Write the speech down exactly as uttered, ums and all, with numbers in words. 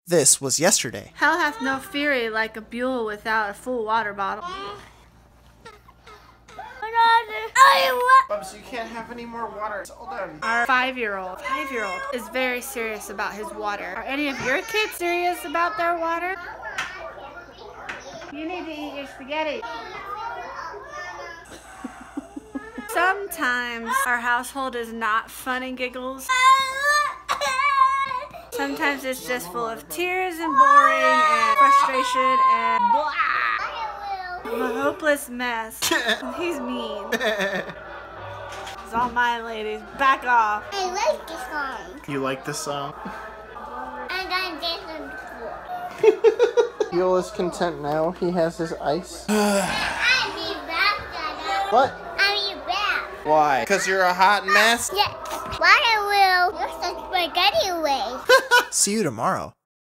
This was yesterday. Hell hath no fury like a Buel without a full water bottle. Bubs, you can't have any more water. It's all done. Our five-year-old, five-year-old is very serious about his water. Are any of your kids serious about their water? You need to eat your spaghetti. Sometimes our household is not fun and giggles. Sometimes it's just full of tears and boring and frustration and blah. I'm a hopeless mess. He's mean. It's all mine, ladies. Back off. I like this song. You like this song? I'm gonna dance on the floor. Buel is content now. He has his ice. I'll be back, Dada. What? I'll be back. Why? Because you're a hot mess? Yes. Water will wash the spaghetti away. See you tomorrow.